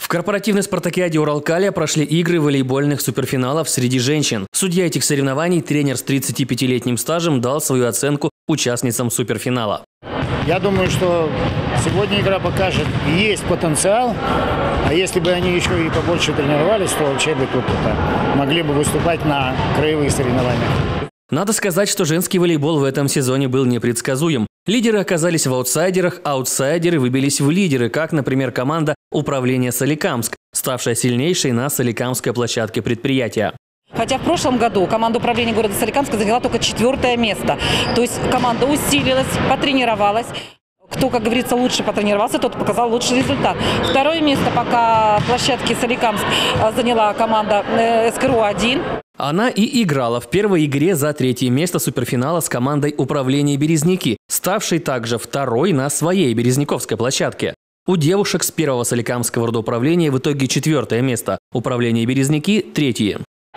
корпоративной спартакиаде Уралкалия прошли игры волейбольных суперфиналов среди женщин. Судья этих соревнований, тренер с 35-летним стажем, дал свою оценку участницам суперфинала. Я думаю, что сегодня игра покажет, есть потенциал, а если бы они еще и побольше тренировались, то вообще бы тут могли бы выступать на краевых соревнованиях. Надо сказать, что женский волейбол в этом сезоне был непредсказуем. Лидеры оказались в аутсайдерах, аутсайдеры выбились в лидеры, как, например, команда управления Соликамск, ставшая сильнейшей на соликамской площадке предприятия. Хотя в прошлом году команда управления города Соликамска заняла только 4-е место. То есть команда усилилась, потренировалась. Кто, как говорится, лучше потренировался, тот показал лучший результат. 2-е место пока площадки Соликамск заняла команда СКРУ-1. Она и играла в первой игре за 3-е место суперфинала с командой управления «Березники», ставшей также 2-й на своей березниковской площадке. У девушек с 1-го Соликамского родоуправления в итоге 4-е место, управление «Березники» – 3-е.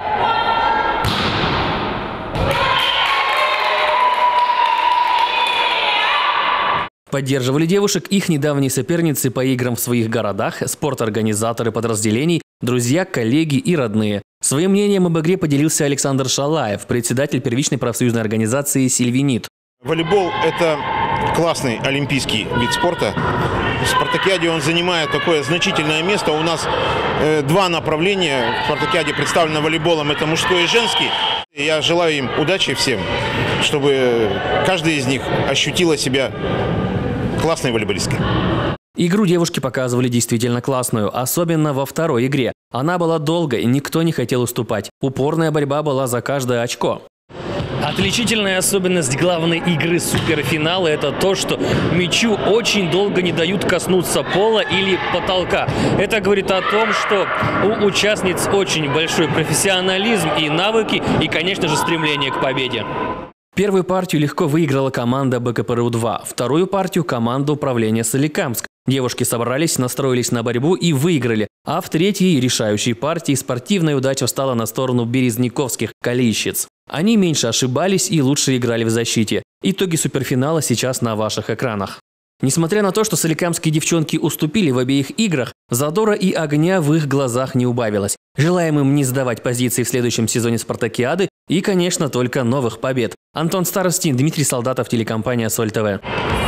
Поддерживали девушек их недавние соперницы по играм в своих городах, спорторганизаторы подразделений, друзья, коллеги и родные. Своим мнением об игре поделился Александр Шалаев, председатель первичной профсоюзной организации «Сильвинит». Волейбол – это классный олимпийский вид спорта. В спартакиаде он занимает такое значительное место. У нас 2 направления в спартакиаде представлено волейболом – это мужской и женский. Я желаю им удачи всем, чтобы каждый из них ощутила себя классной волейболисткой. Игру девушки показывали действительно классную, особенно во 2-й игре. Она была долгой, никто не хотел уступать. Упорная борьба была за каждое очко. Отличительная особенность главной игры суперфинала – это то, что мячу очень долго не дают коснуться пола или потолка. Это говорит о том, что у участниц очень большой профессионализм и навыки, и, конечно же, стремление к победе. Первую партию легко выиграла команда БКПРУ-2, вторую партию – команда управления Соликамск. Девушки собрались, настроились на борьбу и выиграли. А в 3-й решающей партии спортивная удача встала на сторону березниковских калийщиц. Они меньше ошибались и лучше играли в защите. Итоги суперфинала сейчас на ваших экранах. Несмотря на то, что соликамские девчонки уступили в обеих играх, задора и огня в их глазах не убавилось. Желаем им не сдавать позиции в следующем сезоне спартакиады и, конечно, только новых побед. Антон Старостин, Дмитрий Солдатов, телекомпания Соль ТВ.